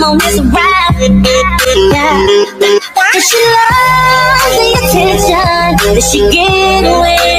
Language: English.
come on, let's ride. Yeah. Cause she loves the attention that she get away